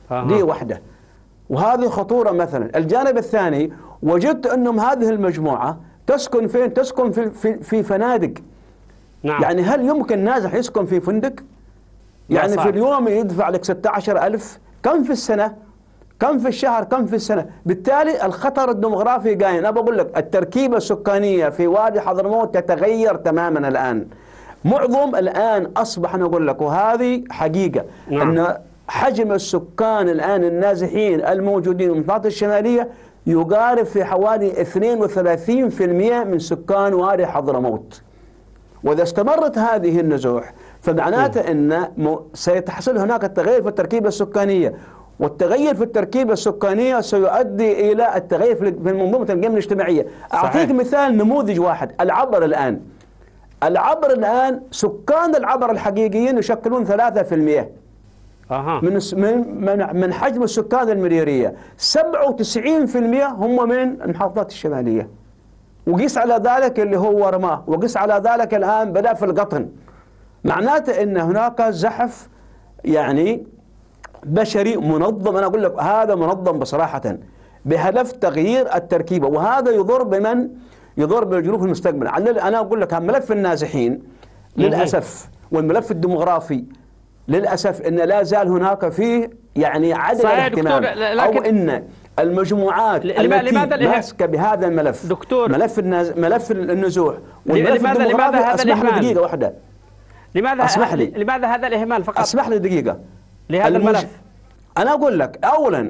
آه. دي واحدة، وهذه خطورة. مثلا الجانب الثاني وجدت أنهم هذه المجموعة تسكن فين؟ تسكن في, في, في فنادق. نعم. يعني هل يمكن نازح يسكن في فندق؟ يعني صعب. في اليوم يدفع لك ستة عشر ألف، كم في السنة؟ كم في الشهر؟ كم في السنة؟ بالتالي الخطر الديمغرافي قايم. أنا بقول لك التركيبة السكانية في وادي حضرموت تتغير تماما الآن. معظم الآن أصبح، أنا أقول لك وهذه حقيقة، نعم. أن حجم السكان الآن النازحين الموجودين في المنطقة الشمالية يقارب في حوالي اثنين وثلاثين بالمئة من سكان وادي حضرموت. وإذا استمرت هذه النزوح فمعناته أن سيتحصل هناك التغير في التركيبة السكانية، والتغير في التركيبة السكانية سيؤدي إلى التغير في منظومة القيم الاجتماعية. أعطيك مثال، نموذج واحد، العبر الآن. العبر الآن سكان العبر الحقيقيين يشكلون ثلاثة بالمئة أه. من من من حجم السكان المريرية. سبعة وتسعين بالمئة هم من المحافظات الشمالية، وقيس على ذلك اللي هو ورماه، وقيس على ذلك الآن بدأ في القطن. معناته أن هناك زحف يعني بشري منظم. أنا أقول لك هذا منظم بصراحة بهدف تغيير التركيبة، وهذا يضر بمن؟ يضر بالجنوب في المستقبل. أنا أقول لك ملف النازحين للأسف والملف الديمغرافي للأسف أن لا زال هناك فيه يعني عدم الاهتمام، أو أن المجموعات التي ماسكة بهذا الملف، دكتور ملف الناز... ملف النزوح والملف لماذا الديمغرافي. لماذا اسمح لي دقيقة واحدة، لماذا اسمح لي لماذا هذا الإهمال فقط؟ اسمح لي دقيقة لهذا المج... الملف. أنا أقول لك أولا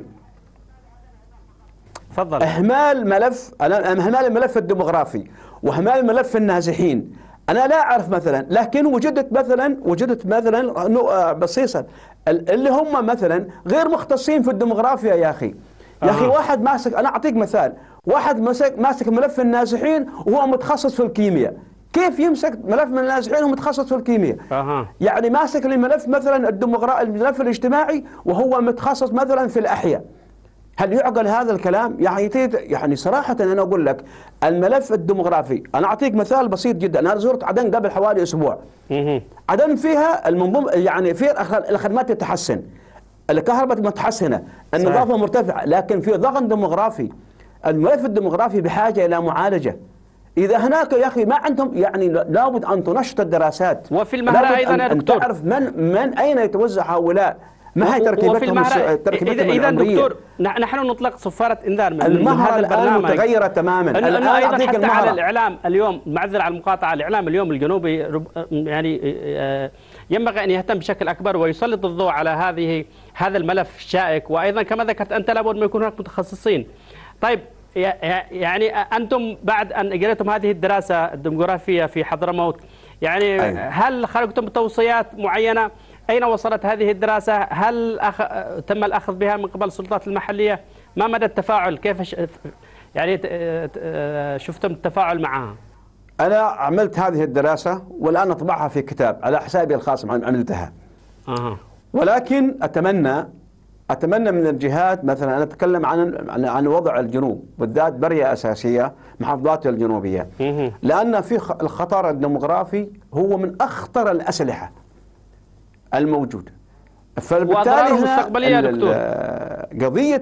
تفضل. إهمال ملف إهمال الملف الديمغرافي وإهمال ملف النازحين. أنا لا أعرف مثلا، لكن وجدت مثلا وجدت مثلا بسيطا اللي هم مثلا غير مختصين في الديمغرافيا. يا أخي يا أخي واحد ماسك، أنا أعطيك مثال، واحد ماسك ماسك ملف النازحين وهو متخصص في الكيمياء. كيف يمسك ملف من النازحين وهو متخصص في الكيمياء؟ أه. يعني ماسك الملف مثلا الديمغرافي الملف الاجتماعي وهو متخصص مثلا في الأحياء. هل يعقل هذا الكلام؟ يعني يعني صراحة أنا أقول لك الملف الديمغرافي، أنا أعطيك مثال بسيط جدا. أنا زرت عدن قبل حوالي أسبوع. عدن فيها المنظومة يعني فيها الخدمات تتحسن، الكهرباء متحسنة، النظافة مرتفعة، لكن في ضغط ديمغرافي. الملف الديمغرافي بحاجة إلى معالجة. إذا هناك يا أخي ما عندهم يعني لابد أن تنشط الدراسات. وفي المهرة أيضا يا دكتور، أن تعرف من من أين يتوزع هؤلاء، ما هي تركيبتهم تركيبتهم إذا دكتور نحن نطلق صفارة إنذار من المهرة الآن متغيرة تماما. الآن أيضا حتى المهرة. على الإعلام اليوم، معذر على المقاطعة، الإعلام اليوم الجنوبي يعني ينبغي أن يهتم بشكل أكبر ويسلط الضوء على هذه هذا الملف الشائك، وأيضا كما ذكرت أنت لابد من يكون هناك متخصصين. طيب يعني أنتم بعد أن أجريتم هذه الدراسة الديمغرافية في حضرموت، يعني أيوة. هل خرجتم بتوصيات معينة؟ أين وصلت هذه الدراسة؟ هل أخ... تم الأخذ بها من قبل السلطات المحلية؟ ما مدى التفاعل؟ كيف ش... يعني شفتم التفاعل معها؟ أنا عملت هذه الدراسة والآن أطبعها في كتاب على حسابي الخاص عملتها. أه. ولكن أتمنى أتمنى من الجهات، مثلا أنا أتكلم عن عن وضع الجنوب بالذات برية أساسية محافظات الجنوبية، أه. لأن في الخطر الديمغرافي هو من أخطر الأسلحة الموجودة. فبالتالي المستقبلية دكتور قضية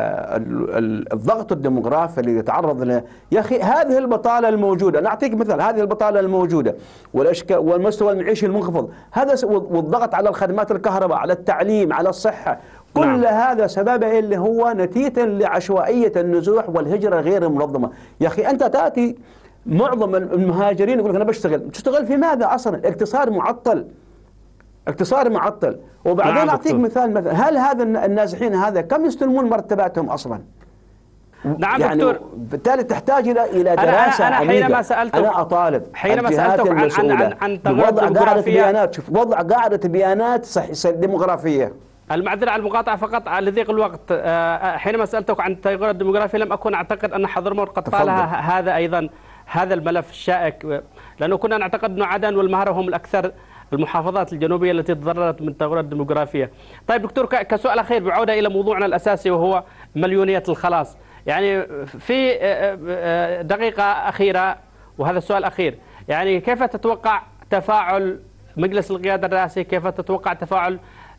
الضغط الديمغرافي اللي يتعرض له، يا أخي هذه البطالة الموجودة، أنا أعطيك مثال، هذه البطالة الموجودة والأشكال والمستوى المعيشي المنخفض، هذا والضغط على الخدمات الكهرباء، على التعليم، على الصحة، كل نعم. هذا سببه اللي هو نتيجة لعشوائية النزوح والهجرة غير المنظمة. يا أخي أنت تأتي معظم المهاجرين يقول لك أنا بشتغل، تشتغل في ماذا أصلا؟ الاقتصاد معطل، اقتصاد معطل. وبعدين نعم أعطيك مثال، مثلا هل هذا النازحين هذا كم يستلمون مرتباتهم أصلا؟ نعم يعني دكتور، بالتالي تحتاج إلى إلى دراسة أنا, أنا حينما سألتك أنا أطالب حينما سألتك عن عن عن وضع قاعدة بيانات، شوف وضع قاعدة بيانات ديمغرافية. المعذرة على المقاطعة فقط لضيق الوقت، حينما سألتك عن التغير الديمغرافي لم أكن أعتقد أن حضرموت قد طالها هذا أيضا هذا الملف الشائك، لأنه كنا نعتقد أن عدن والمهرة هم الأكثر المحافظات الجنوبية التي تضررت من التغيرات الديمغرافية. طيب دكتور، كسؤال أخير بعودة إلى موضوعنا الأساسي وهو مليونية الخلاص، يعني في دقيقة أخيرة وهذا السؤال الأخير، يعني كيف تتوقع تفاعل مجلس القيادة الرئاسي، كيف تتوقع تفاعل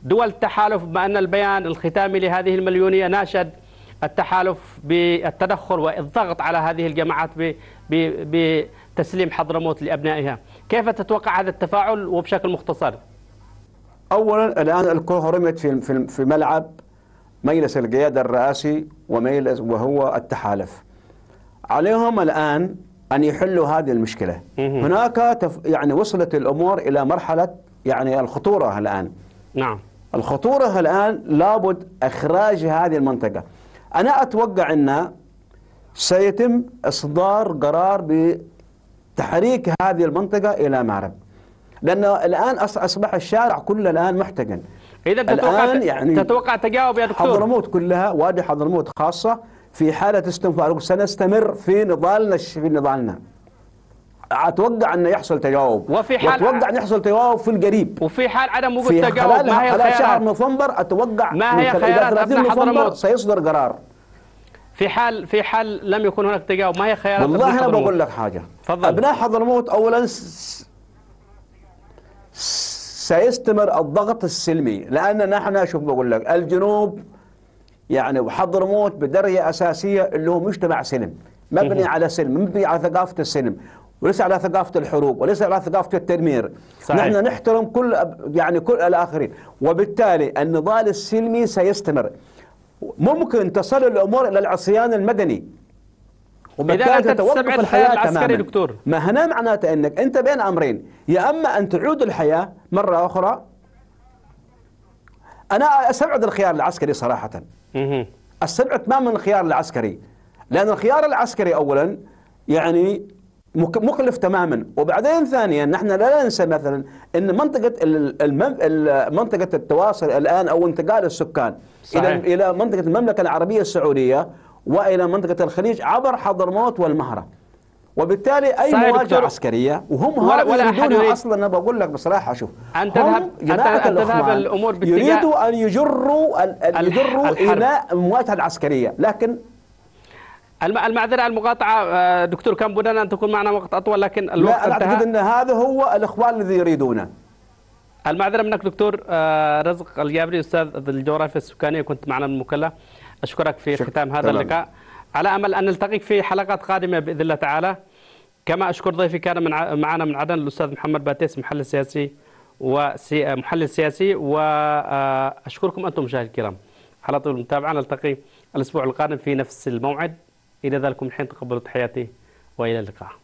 دول التحالف، بما أن البيان الختامي لهذه المليونية ناشد التحالف بالتدخل والضغط على هذه الجماعات بتسليم حضرموت لأبنائها، كيف تتوقع هذا التفاعل وبشكل مختصر؟ أولا الآن الكرة رمت في في ملعب مجلس القيادة الرئاسي ومجلس وهو التحالف. عليهم الآن أن يحلوا هذه المشكلة. هناك تف يعني وصلت الأمور إلى مرحلة يعني الخطورة الآن. نعم. الخطورة الآن لابد إخراج هذه المنطقة. أنا أتوقع أن سيتم إصدار قرار بتحريك هذه المنطقة إلى مأرب، لأنه الآن أصبح الشارع كله الآن محتقن. إذا تتوقع يعني تتوقع تجاوب يا دكتور؟ حضرموت كلها، وادي حضرموت خاصة في حالة استنفار، سنستمر في نضالنا في نضالنا. أتوقع أن يحصل تجاوب، وفي حال وأتوقع أن يحصل تجاوب في القريب. وفي حال عدم وجود تجاوب ما هي خلال شهر نوفمبر أتوقع ما هي خيارات أبناء حضرموت؟ سيصدر قرار. في حال في حال لم يكن هناك تجاوب ما هي خيارات؟ والله أنا بقول لك حاجة. فضل. أبناء حضرموت أولا سيستمر الضغط السلمي، لأن نحن شوف بقول لك الجنوب يعني وحضرموت بدرجة أساسية اللي هو مجتمع سلم مبني على سلم، مبني على ثقافة السلم، وليس على ثقافة الحروب، وليس على ثقافة التدمير. صحيح. نحن نحترم كل يعني كل الآخرين، وبالتالي النضال السلمي سيستمر. ممكن تصل الأمور إلى العصيان المدني، وبالتالي تتوقف الحياة تماما. دكتور. ما هنا معناته أنك أنت بين أمرين، يا أما أن تعود الحياة مرة أخرى. أنا أستبعد الخيار العسكري صراحة، أستبعد تماما الخيار العسكري، لأن الخيار العسكري أولا يعني مكلف تماما، وبعدين ثانيا نحن لا ننسى مثلا أن منطقة منطقة التواصل الآن أو انتقال السكان صحيح. إلى إلى منطقة المملكة العربية السعودية وإلى منطقة الخليج عبر حضرموت والمهرة، وبالتالي أي مواجهة عسكرية وهم هؤلاء يريدونها أصلا. أنا بقول لك بصراحة، شوف أن تذهب أن تذهب الأمور باتجاه يريدوا أن يجروا أن يجروا إلى المواجهة العسكرية، لكن المعذرة المقاطعة دكتور، كان بدنا أن تكون معنا وقت أطول لكن الوقت لا. أنا أعتقد أن هذا هو الإخوان الذي يريدونه. المعذرة منك دكتور رزق الجابري أستاذ الجغرافيا السكانية، كنت معنا من المكلا. أشكرك في ختام هذا اللقاء، على أمل أن نلتقيك في حلقات قادمة بإذن الله تعالى. كما أشكر ضيفي كان من معنا من عدن الأستاذ محمد باتيس، محلل سياسي ومحلل سياسي، وأشكركم أنتم مشاهدينا الكرام على طول المتابعة. نلتقي الأسبوع القادم في نفس الموعد، إلى ذلك الحين تقبلوا تحياتي وإلى اللقاء.